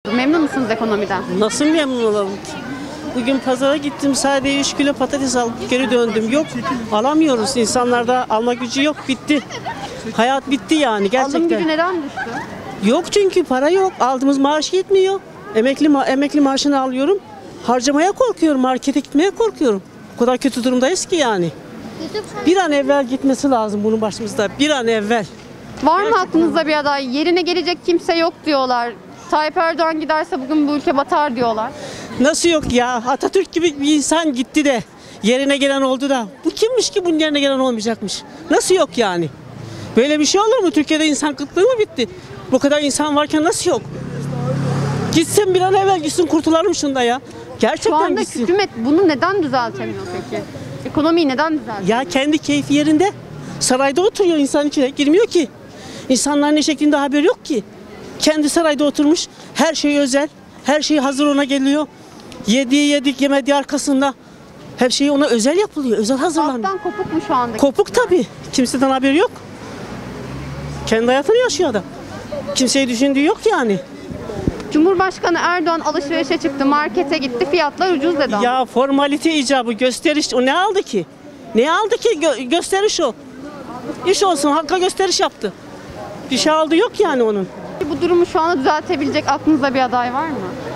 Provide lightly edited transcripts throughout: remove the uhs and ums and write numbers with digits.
Memnun musunuz ekonomiden? Nasıl memnun olalım ki? Bugün pazara gittim, sadece 3 kilo patates alıp geri döndüm. Yok, alamıyoruz. İnsanlarda alma gücü yok, bitti. Hayat bitti yani gerçekten. Alım gücü neden düştü? Yok çünkü para yok. Aldığımız maaş yetmiyor. Emekli maaşını alıyorum. Harcamaya korkuyorum, markete gitmeye korkuyorum. O kadar kötü durumdayız ki yani. Bir an evvel gitmesi lazım bunun başımızda. Bir an evvel. Var mı aklınızda bir aday? Yerine gelecek kimse yok diyorlar. Tayyip Erdoğan giderse bugün bu ülke batar diyorlar. Nasıl yok ya? Atatürk gibi bir insan gitti de yerine gelen oldu da. Bu kimmiş ki bunun yerine gelen olmayacakmış? Nasıl yok yani? Böyle bir şey olur mu? Türkiye'de insan kıtlığı mı bitti? Bu kadar insan varken nasıl yok? Gitsin bir an evvel gitsin, kurtulalım şunda ya. Gerçekten Şu anda gitsin. hükümet bunu neden düzeltemiyor peki? Ekonomiyi neden düzeltemiyor? Ya kendi keyfi yerinde. Sarayda oturuyor, insan içine girmiyor ki. İnsanların ne şeklinde haberi yok ki. Kendi sarayda oturmuş. Her şey özel. Her şey hazır ona geliyor. Yediği yedik, yemediği arkasında. Her şey ona özel yapılıyor. Özel hazırlanıyor. Halktan kopuk mu şu anda? Kopuk tabii. Kimseden haberi yok. Kendi hayatını yaşıyor adam. Kimseyi düşündüğü yok yani. Cumhurbaşkanı Erdoğan alışverişe çıktı, markete gitti, fiyatlar ucuz dedi. Ya formalite icabı, gösteriş. O ne aldı ki? Ne aldı ki? Gösteriş o. İş olsun, halka gösteriş yaptı. Bir şey aldı yok yani onun. Bu durumu şu anda düzeltebilecek aklınızda bir aday var mı?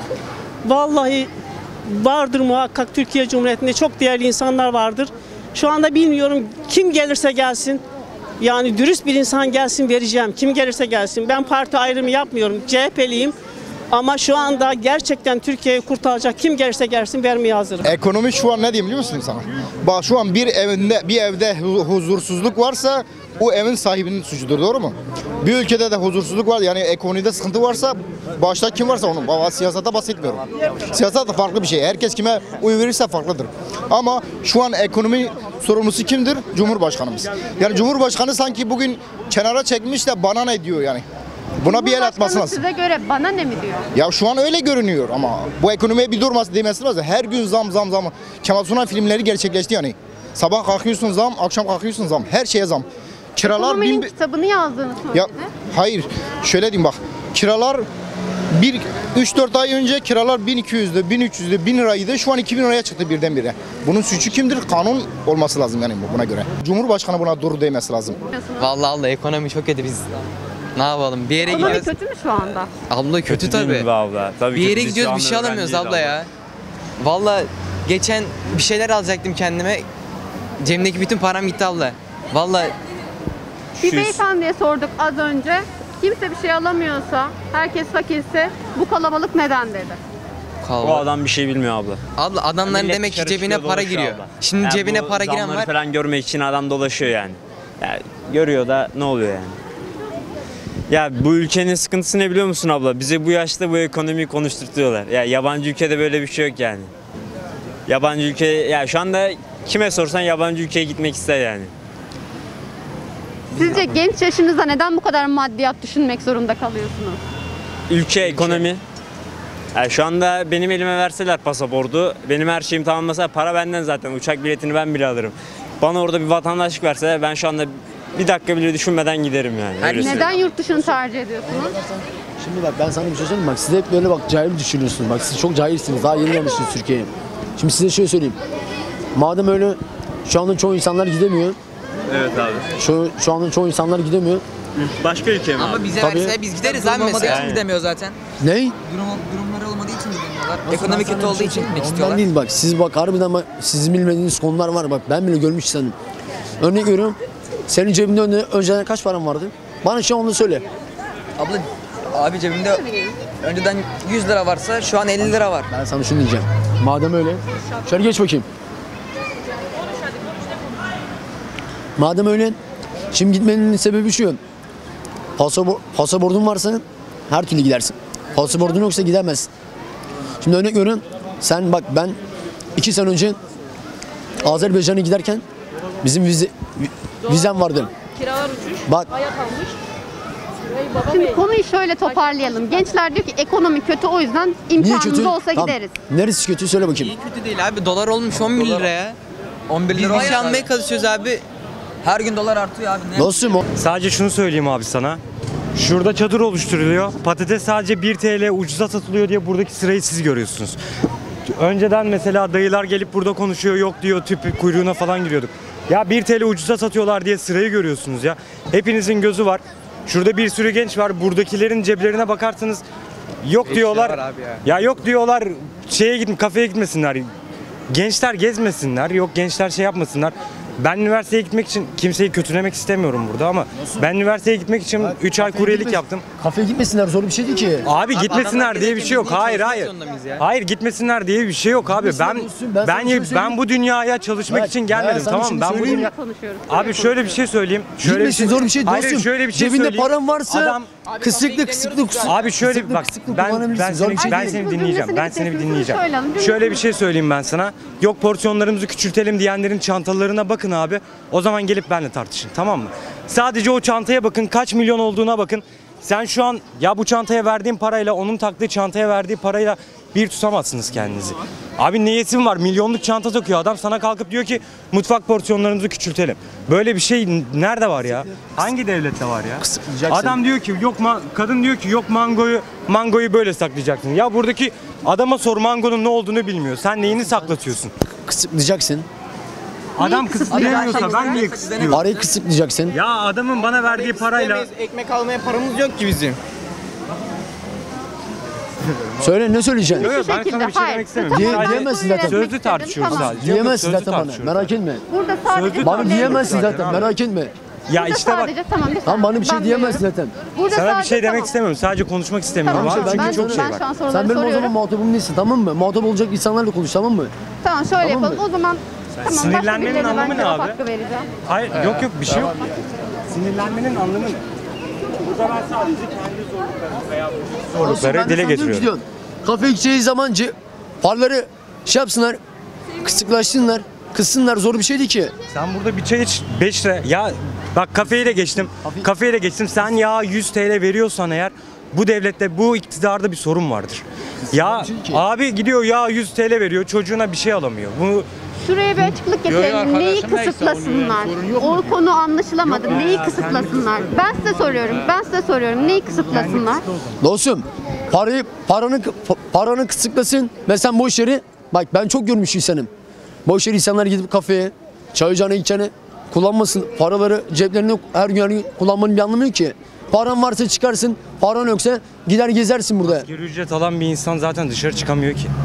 Vallahi vardır muhakkak, Türkiye Cumhuriyeti'nde çok değerli insanlar vardır. Şu anda bilmiyorum, kim gelirse gelsin. Yani dürüst bir insan gelsin, vereceğim. Kim gelirse gelsin. Ben parti ayrımı yapmıyorum. CHP'liyim. Ama şu anda gerçekten Türkiye'yi kurtaracak kim gelirse gelsin vermeye hazırım. Ekonomi şu an ne diyeyim biliyor musun sana? Bak şu an bir evde huzursuzluk varsa o evin sahibinin suçudur, doğru mu? Bir ülkede de huzursuzluk var, yani ekonomide sıkıntı varsa başta kim varsa onun. Baba, siyasete bahsetmiyorum. Siyaset de farklı bir şey. Herkes kime oy verirse farklıdır. Ama şu an ekonomi sorumlusu kimdir? Cumhurbaşkanımız. Yani Cumhurbaşkanı sanki bugün kenara çekmiş de bana ne diyor yani. Buna bir el atması lazım. Size göre bana ne mi diyor? Ya şu an öyle görünüyor ama bu ekonomiye bir durması demesi lazım. Her gün zam. Kemal Sunal filmleri gerçekleşti yani. Sabah kalkıyorsun zam, akşam kalkıyorsun zam. Her şeye zam. Kiralar Ekonominin kitabını yazdığını söyledi. Ya hayır, şöyle diyeyim bak. Kiralar 3-4 ay önce kiralar 1200'dü, 1300'dü, 1000 liraydı. Şu an 2000 liraya çıktı birdenbire. Bunun suçu kimdir? Kanun olması lazım yani buna göre. Cumhurbaşkanı buna dur demesi lazım. Vallahi ekonomi çok kötü biz. Ne yapalım? Bir yere Ekonomi gidiyoruz. kötü mü şu anda? Abla kötü tabii. Tabii Bir yere kötü. gidiyoruz bir şey alamıyoruz abla ya. Vallahi geçen bir şeyler alacaktım kendime. Cebimdeki bütün param gitti abla. Vallahi Bir beyefendiye sorduk az önce. Kimse bir şey alamıyorsa, herkes fakirse bu kalabalık neden dedi. O adam bir şey bilmiyor abla. abla adamların Millet demek ki dışarı cebine çıkıyor, para dolaşıyor giriyor. abla. Şimdi Yani cebine bu para giren zamları var. falan görmek için adam dolaşıyor yani. Görüyor da ne oluyor yani? Ya bu ülkenin sıkıntısı ne biliyor musun abla? Bize bu yaşta bu ekonomiyi konuşturtuyorlar. Ya yabancı ülkede böyle bir şey yok yani. Yabancı ülke, ya şu anda kime sorsan yabancı ülkeye gitmek ister yani. Sizce genç yaşınızda neden bu kadar maddiyat düşünmek zorunda kalıyorsunuz? Ülke, ekonomi. Ya şu anda benim elime verseler pasaportu, benim her şeyim tamamlasa para benden zaten. Uçak biletini ben bile alırım. Bana orada bir vatandaşlık verseler ben şu anda bir dakika bile düşünmeden giderim yani. Öyle Neden söyleyeyim. yurt dışını tercih ediyorsunuz? Şimdi bak ben sana bir şey söyleyeyim, bak siz hep böyle bak cahil düşünüyorsunuz, bak siz çok cahilsiniz, daha yeni gelmişsiniz Türkiye'ye. Şimdi size şöyle söyleyeyim, madem öyle şu anda çoğu insanlar gidemiyor, Evet abi. şu anda çoğu insanlar gidemiyor. Başka ülke mi abi? Ama bize Tabii. verse biz gideriz abi mesela. için gidemiyor zaten. Ney? Durumları olmadığı için gidemiyorlar. Ekonomi kötü olduğu için gitmek Ondan istiyorlar. değil bak, siz bak harbiden bak, sizin bilmediğiniz konular var, bak ben bile görmüş sanırım. Örnek veriyorum, senin cebinde önceden kaç paran vardı? Bana şu an onu söyle. Abla abi cebimde önceden 100 lira varsa şu an 50 lira var. Ben sana şunu diyeceğim, madem öyle, şöyle geç bakayım. Madem öyle, şimdi gitmenin sebebi şu. Pasaportun varsa her türlü gidersin. Pasaportun yoksa gidemezsin. Şimdi örnek veriyorum. Sen bak ben 2 sene önce Azerbaycan'a giderken bizim vizem vardı. Kiralar uçmuş, Bak hayat almış. Şimdi konuyu şöyle toparlayalım. Gençler diyor ki ekonomi kötü, o yüzden niye imkanımız kötü? olsa Tamam. gideriz. Neresi kötü söyle bakayım. İyi kötü değil abi. Dolar olmuş 11 liraya. 11 lira. Biz bir şey almaya çalışıyoruz abi. Her gün dolar artıyor abi. Ne? Dostum o. Sadece şunu söyleyeyim abi sana. Şurada çadır oluşturuluyor. Patates sadece 1 TL ucuza satılıyor diye buradaki sırayı siz görüyorsunuz. Önceden mesela dayılar gelip burada konuşuyor, yok diyor, tüp kuyruğuna falan giriyorduk. Ya 1 TL ucuza satıyorlar diye sırayı görüyorsunuz ya. Hepinizin gözü var. Şurada bir sürü genç var. Buradakilerin ceplerine bakarsanız yok diyorlar. Ya yok diyorlar, kafeye gitmesinler. Gençler gezmesinler. Yok gençler şey yapmasınlar. Ben üniversiteye gitmek için kimseyi kötülemek istemiyorum burada ama ben üniversiteye gitmek için 3 ay kuryelik yaptım. Kafeye gitmesinler, zor bir şey değil ki. Abi gitmesinler diye bir şey yok. Hayır. Hayır, gitmesinler diye bir şey yok abi. Ben bu dünyaya çalışmak için gelmedim, tamam mı? Ben bu dünya konuşuyoruz. Abi şöyle bir şey söyleyeyim. Gitmesin, zor bir şey dostum. Hayır, şöyle bir şey Cebinde söyleyeyim. paran varsa kısıklık. Abi şöyle bak, ben seni dinleyeceğim. Şöyle bir şey söyleyeyim ben sana. Yok porsiyonlarımızı küçültelim diyenlerin çantalarına bakın abi. O zaman gelip benimle tartışın, tamam mı? Sadece o çantaya bakın, kaç milyon olduğuna bakın. Sen şu an ya bu çantaya verdiğin parayla onun taktığı çantaya verdiği parayla bir tutamazsınız kendinizi. Abi niyetim var, milyonluk çanta takıyor adam, sana kalkıp diyor ki mutfak porsiyonlarımızı küçültelim. Böyle bir şey nerede var ya? Hangi devlette var ya? Adam diyor ki yok, kadın diyor ki yok mangoyu böyle saklayacaksın. Ya buradaki adama sor, mangonun ne olduğunu bilmiyor. Sen neyini saklatıyorsun? Kısıtlayacaksın. Adam kısıtlayamıyorsa ben niye kısıtlıyorum? Parayı kısıtlayacaksın. Ya adamın bana verdiği parayla... Ekmek almaya paramız yok ki bizim. Söyle, ne söyleyeceksin? Yok, ben sana bir şey demek istemiyorum. Diyemezsin zaten. Sözlü tartışıyoruz sadece. Diyemezsin Sözlü zaten bana, tartışıyoruz. merak etme. Burada sadece Bana diyemezsin zaten, merak etme. Ya işte bak, Tamam, bana bir şey diyemezsin zaten. sana bir şey demek istemiyorum. Sadece konuşmak istemiyorum. Tamam, Abi. ben Çünkü çok şey var. şu an soruları Sen benim o zaman soruyorum. muhatabım değilsin, tamam mı? Muhatap olacak insanlarla konuş, tamam mı? Tamam şöyle Tamam mı? yapalım. O zaman tamam, Sinirlenmenin başka birilerine anlamı ben ne cevap abi? hakkı vereceğim. Hayır, yok bir şey yok. Sinirlenmenin anlamı ne? Burada ben sadece kendi zorluklarımı dile getiriyorum. Kafe gideceği zaman paraları şey yapsınlar, kısıklaşsınlar, kıssınlar, zor bir şey değil ki. Sen burada bir çay iç 5 lira. Ya bak, kafeyi de geçtim. Sen ya 100 TL veriyorsan eğer, bu devlette, bu iktidarda bir sorun vardır. Ya abi gidiyor ya 100 TL veriyor, çocuğuna bir şey alamıyor. Bu Şuraya bir açıklık getirelim. Neyi kısıtlasınlar? O konu anlaşılamadı. Neyi kısıtlasınlar? Ben size soruyorum. Neyi kısıtlasınlar? Dostum, paranı kısıklasın ve sen boş yeri, bak ben çok görmüş insanım. Boş yeri insanlar gidip kafeye, çay ocağına gideceğine kullanmasın. Paraları ceplerine her gün kullanmanın bir anlamı yok ki. Paran varsa çıkarsın, paran yoksa gider gezersin burada. asgari ücret alan bir insan zaten dışarı çıkamıyor ki.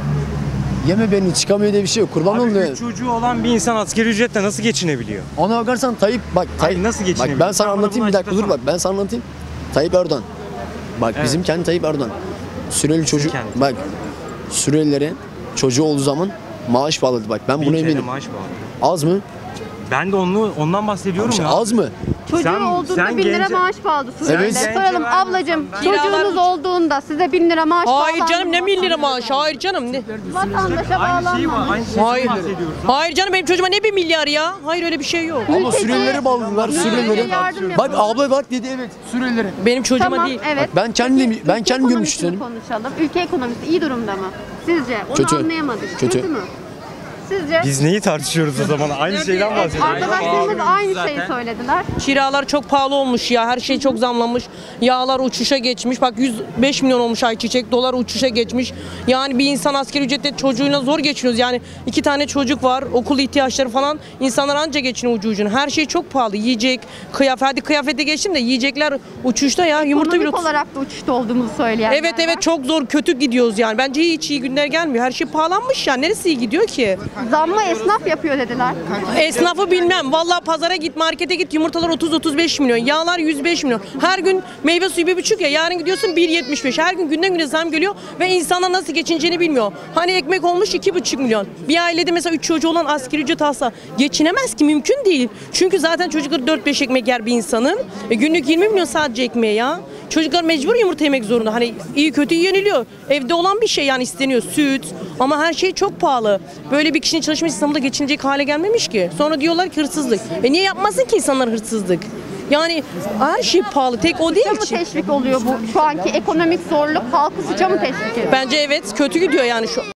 Yeme beni, çıkamıyor diye bir şey yok. Kurban Abi olayım. 3 çocuğu olan bir insan asgari ücretle nasıl geçinebiliyor? Ona bakarsan Tayyip, Hayır, nasıl geçinebiliyor? Bak ben sana Sen bana anlatayım, bunu bir dakika dur, açıklasana. bak ben sana anlatayım. Tayyip Erdoğan. Bak Evet. bizim kendi Tayyip Erdoğan. Suriyeli çocuk, kendi. bak Suriyelilere çocuğu olduğu zaman maaş bağladı, bak ben 1000 buna TL eminim. maaş bağlı. Az mı? Ben de ondan bahsediyorum ya. Az mı? Çocuğu olduğunda 1000 lira maaş bağladı Suriyeliler. Evet. Soralım ablacığım, çocuğunuz olduğunda size 1000 lira maaş bağlandı. Hayır canım, ne 1000 lira maaş? Hayır canım, ne? Vatandaşa bağlanmamış. Hayır. Hayır canım, benim çocuğuma ne 1 milyar ya? Hayır, öyle bir şey yok. Ama Suriyelileri bağladılar, Suriyelileri. yardım Bak yapalım. abla bak dedi, evet Suriyelileri. Benim çocuğuma Tamam, değil. evet. Ben kendim Peki, ben ülke kendim görmüş ekonomisini istedim. konuşalım. Ülke ekonomisi iyi durumda mı? Sizce? Onu Kötü. anlayamadık. Kötü. Mü? Sizce? Biz neyi tartışıyoruz o zaman? Aynı şeyden bahsediyoruz. Arkadaşlarımız aynı şeyi söylediler. Kiralar çok pahalı olmuş ya. Her şey çok zamlanmış. Yağlar uçuşa geçmiş. Bak 105 milyon olmuş ayçiçek. Dolar uçuşa geçmiş. Yani bir insan asgari ücretle çocuğuyla zor geçiniyoruz. Yani 2 tane çocuk var. Okul ihtiyaçları falan. İnsanlar anca geçiniyor ucu ucuna. Her şey çok pahalı. Yiyecek, kıyafet. Hadi kıyafete geçtim de yiyecekler uçuşta ya. Yumurta bile Ekonomik olarak da uçuşta olduğumuzu söyleyenler Evet var. çok zor, kötü gidiyoruz yani. Bence hiç iyi günler gelmiyor. Her şey pahalanmış ya. Neresi iyi gidiyor ki? Zammı esnaf yapıyor dediler. Esnafı bilmem. Vallahi pazara git, markete git, yumurtalar 30-35 milyon. Yağlar 105 milyon. Her gün meyve suyu 1,5 ya. Yarın gidiyorsun 1,75. Her gün günden güne zam geliyor ve insanlar nasıl geçineceğini bilmiyor. Hani ekmek olmuş 2,5 milyon. Bir ailede mesela 3 çocuğu olan asgari ücret alsa geçinemez ki, mümkün değil. Çünkü zaten çocukları 4-5 ekmek yer bir insanın. Günlük 20 milyon sadece ekmeğe ya. Çocuklar mecbur yumurta yemek zorunda. Hani iyi kötü yeniliyor. Evde olan bir şey yani, isteniyor. Süt. Ama her şey çok pahalı. Böyle bir kişinin çalışma İstanbul'da geçinecek hale gelmemiş ki. Sonra diyorlar ki hırsızlık. Niye yapmasın ki insanlar hırsızlık? Yani her şey pahalı. Tek o değil Sıça mı ki. teşvik oluyor bu? Şu anki ekonomik zorluk halkı sıça mı teşvik ediyor? Bence evet, kötü gidiyor yani şu